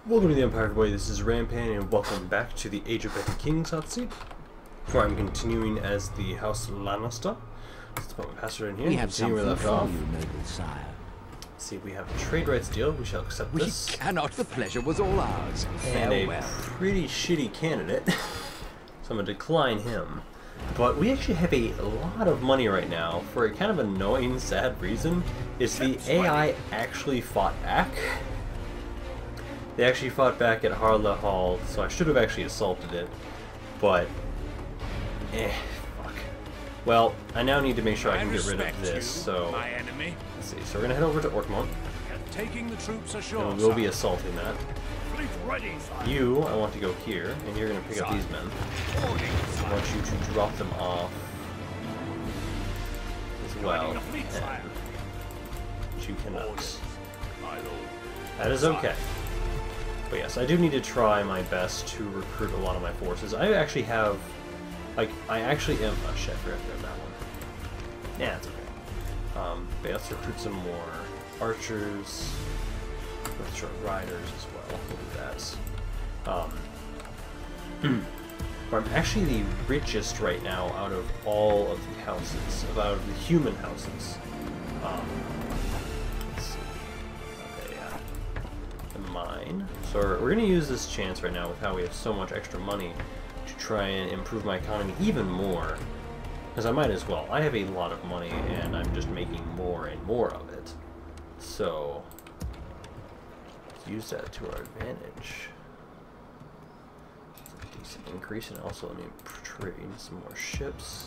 Welcome to the Empire Boy, this is Rampan, and welcome back to the Age of Petty Kings hot seat, where I'm continuing as the House Lannister. Let's put my password in here. We have something left for off. you, noble sire. Let's see, we have a trade rights deal. We shall accept We this. cannot. The pleasure was all ours. And a Farewell. pretty shitty candidate, so I'm going to decline him. But we actually have a lot of money right now for a kind of annoying, sad reason. Is the AI actually fought back. They actually fought back at Harlehal, so I should have actually assaulted it, but fuck. Well, I now need to make sure I can get rid of this, so my enemy. let's see. So we're gonna head over to Orkmont, Taking the troops ashore. and we'll be assaulting that. Fleet ready, sire. You, I want to go here, and you're gonna pick up these men. I want you to drop them off as well, Joining the fleet, sire. and you cannot. My lord. That is okay. But yes, I do need to try my best to recruit a lot of my forces. I actually have, like, I actually am. Oh shit, I forgot to grab that one. Yeah, it's okay. But let's recruit some more archers. Let's try riders as well. We'll do that. I'm actually the richest right now out of all of the houses, out of the human houses. Let's see. Okay, yeah. Mine. So we're going to use this chance right now with how we have so much extra money to try and improve my economy even more. Because I might as well. I have a lot of money and I'm just making more and more of it. So let's use that to our advantage. It's a decent increase, and also let me trade some more ships.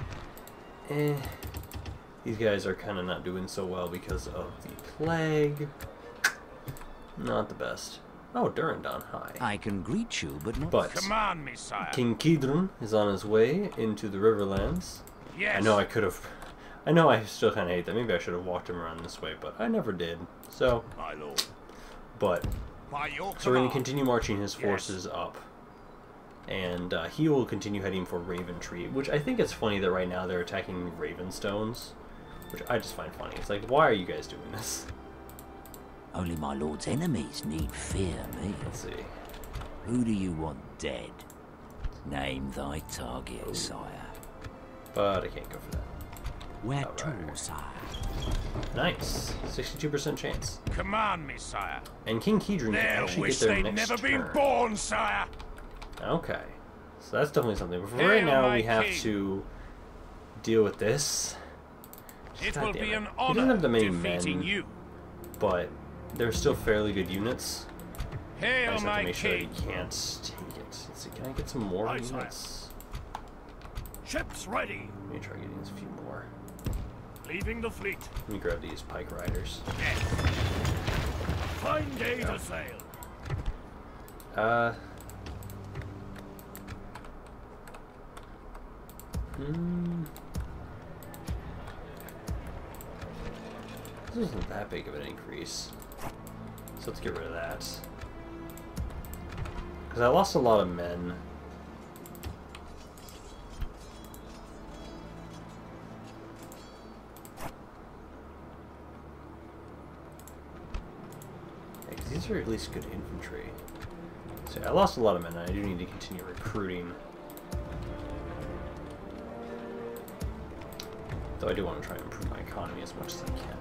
These guys are kind of not doing so well because of the plague. Not the best. Oh, Durandon, hi. I can greet you, but not. But Command me, sire. King Kidron is on his way into the Riverlands. Yes. I know I could have. I know I still kind of hate that. Maybe I should have walked him around this way, but I never did. So, My lord. but By your so we're going to command. continue marching his forces up, and he will continue heading for Raventree, which I think it's funny that right now they're attacking Ravenstones, which I just find funny. It's like, why are you guys doing this? Only my lord's enemies need fear me. Let's see. Who do you want dead? Name thy target, sire. But I can't go for that. Where Alright. to, sire? Nice, 62% chance. Command me, sire. And King Kidron can They'll actually wish get their they'd next never turn. been born, sire. Okay, so that's definitely something. But for Hail right now, my we have king. to deal with this. It God will damn be it. an He doesn't honor have that many defeating men, you. but they're still fairly good units. I Hail just have to my make sure that king. he can't take it. Let's see, can I get some more Right, sire. units? Ships ready. Let me try getting a few more. Leaving the fleet. Let me grab these pike riders. Yes. Fine day to sail. This isn't that big of an increase. So let's get rid of that. Because I lost a lot of men. Yeah, 'cause these are at least good infantry. So I lost a lot of men, and I do need to continue recruiting. Though I do want to try and improve my economy as much as I can.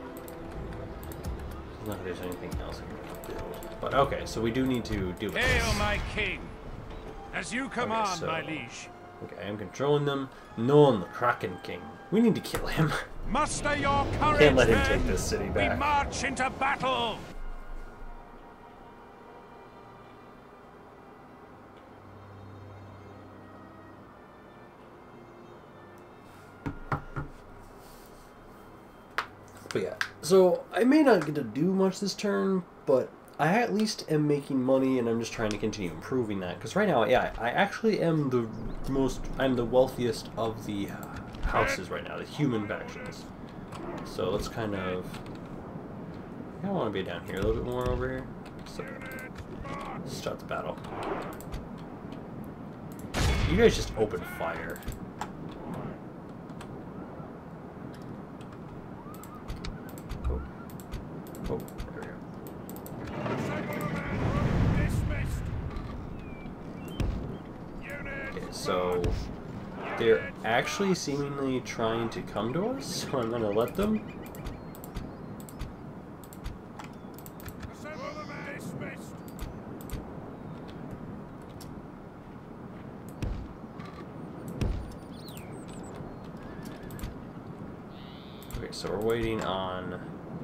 Not that there's anything else I can build. But okay, so we do need to deal with Hail this. my king. As you command, so- my liege. Okay, I am controlling them. Non, the Kraken King. We need to kill him. Muster your courage, Can't let him men. take this city We back. march into battle. But yeah, so I may not get to do much this turn, but I at least am making money, and I'm just trying to continue improving that. Because right now, yeah, I actually am I'm the wealthiest of the houses right now, the human factions. So let's kind of, I want to be down here a little bit more over here. So let's start the battle. You guys just open fire. Oh, there we go. They're actually seemingly trying to come to us, so I'm gonna let them. Okay, so we're waiting on...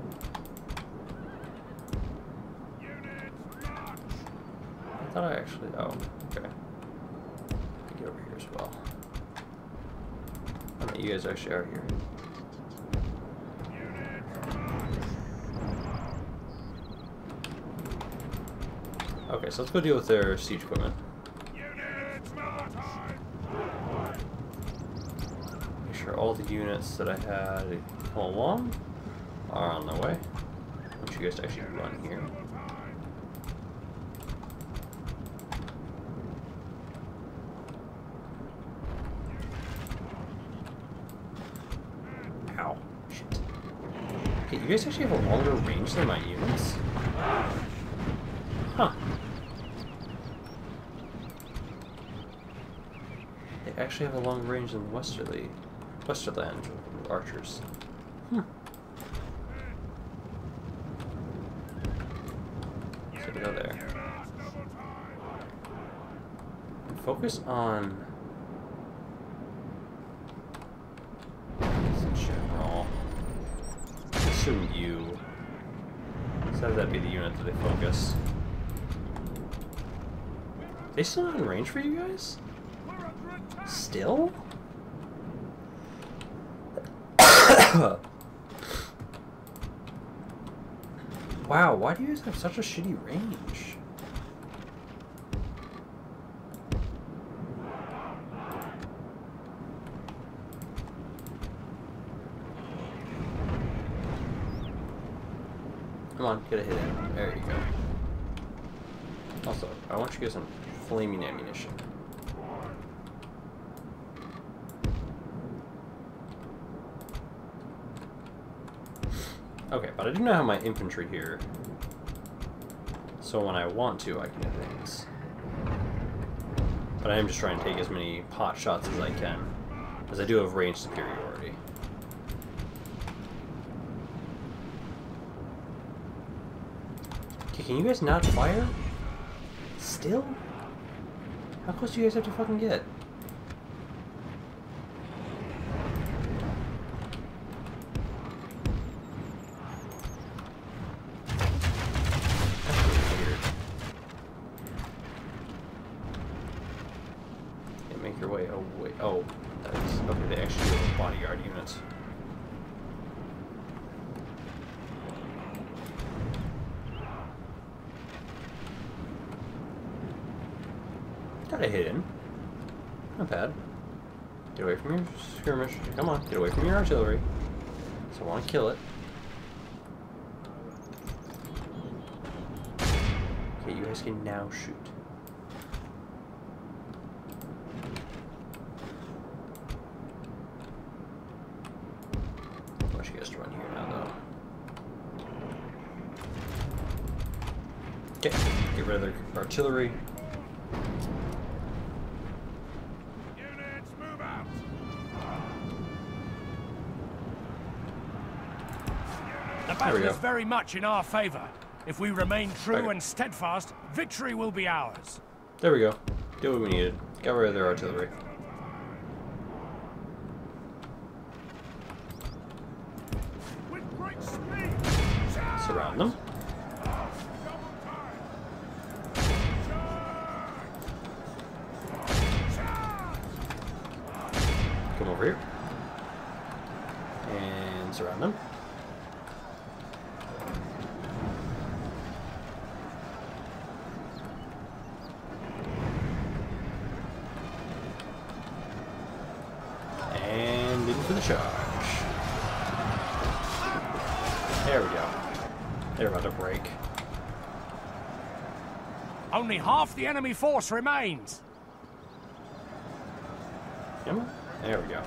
I thought I actually... Oh, okay. Get over here as well. Oh, no, you guys actually are here. Okay, so let's go deal with their siege equipment. Make sure all the units that I had all along are on their way. I want you guys to actually run here. Ow. Shit. Okay, you guys actually have a longer range than my units? Huh. They actually have a longer range than Westerland archers. Hmm. So to go there. And focus on general. Assume you. So have that be the unit that they focus. They still not in range for you guys? Still? Wow, why do you guys have such a shitty range? Come on, get a hit in. There you go. Also, I want you guys some flaming ammunition. Okay, but I do not have my infantry here. So when I want to, I can do things. But I am just trying to take as many pot shots as I can, as I do have range superiority. Okay, can you guys not fire? Still? How close do you guys have to fucking get? Make your way away. Oh, that's okay. They actually have bodyguard units. Got a hit in. Not bad. Get away from your skirmish. Come on, get away from your artillery. So I want to kill it. Okay, you guys can now shoot. I want you guys to run here now, though. Okay, get rid of their artillery. The battle is very much in our favor. If we remain true and steadfast, victory will be ours. There we go. Do what we needed. Got rid of their artillery. With great speed. Surround them. Come over here. And surround them. And in for the charge. There we go. They're about to break. Only half the enemy force remains. Come on. There we go.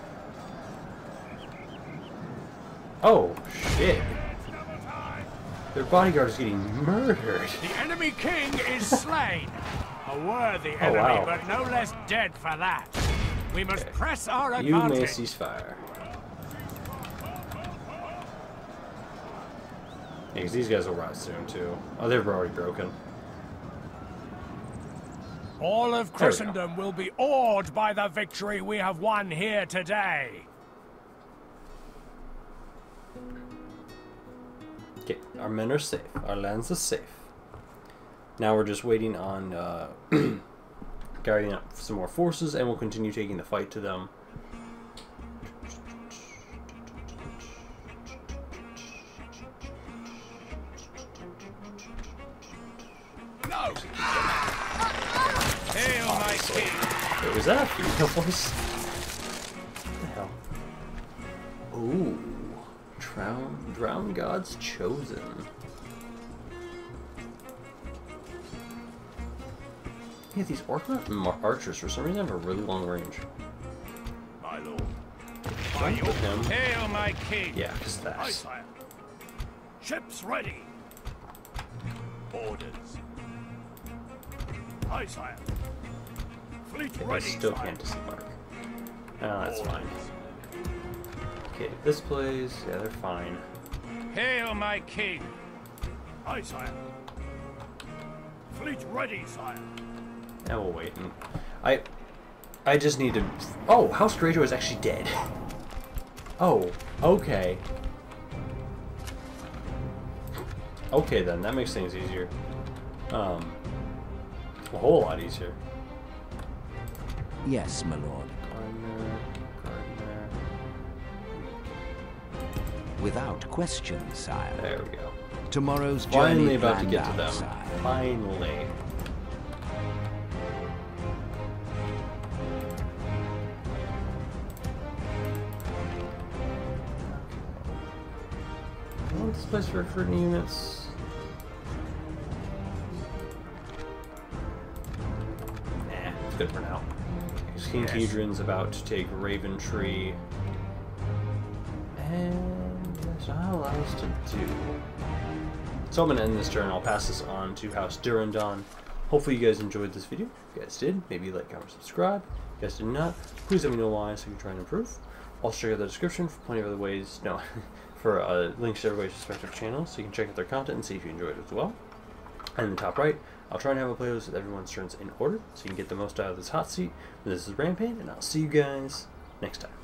Oh, shit. Their bodyguard is getting murdered. The enemy king is slain. A worthy enemy, wow. but no less dead for that. We must press our You advantage. may cease fire. Yeah, because these guys will rise soon, too. Oh, they're already broken. All of Christendom will be awed by the victory we have won here today. Okay, our men are safe. Our lands are safe. Now we're just waiting on guarding up some more forces, and we'll continue taking the fight to them. No! Hail my king! Wait, was that a female voice? What the hell? Ooh. Drown God's Chosen. Yeah, these archers for some reason have a really long range. My lord. Jump with him. Hail my king! Yeah, because Aye, that's... sire. Ships ready. Orders. Aye, sire. Fleet Okay, ready, they still sire. can't disembark. Oh, that's fine. Okay, this place, yeah, they're fine. Hail my king! Aye, sire. Fleet ready, sire. Yeah, we'll wait. And I just need to... Oh, House Greyjoy is actually dead. Oh, okay. Okay then, that makes things easier. A whole lot easier. Yes, my lord. Gardner. Without question, sire. There we go. Tomorrow's Finally journey about to planned get to out, them. sire. Finally. I want this place for recruiting units. Nah, it's good for now. King Kedron's about to take Raven Tree. And that's not allow us to do. So I'm going to end this turn. I'll pass this on to House Durrandon. Hopefully you guys enjoyed this video. If you guys did, maybe like, comment, subscribe. If you guys did not, please let me know why so we can try and improve. Also check out the description for plenty of other ways, for links to everybody's respective channels, so you can check out their content and see if you enjoyed it as well. And in the top right, I'll try and have a playlist with everyone's turns in order, so you can get the most out of this hot seat. This is Rampant, and I'll see you guys next time.